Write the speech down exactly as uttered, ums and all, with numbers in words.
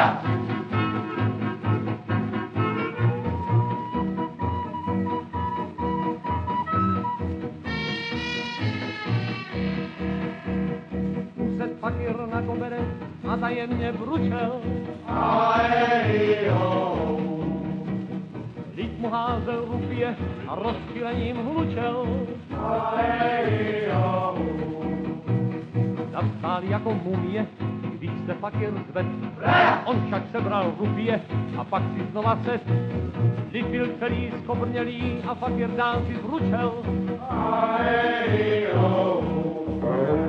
Usedł fakir na koberec, a tajemnie wrócił. Lid mu házel rupie a rozpílením hlučel. Zavstál jako mumie, když se fakir zved. On však sebral rupie a pak si znova set. Lid byl celý skobrnělý a fakir dál si zručel.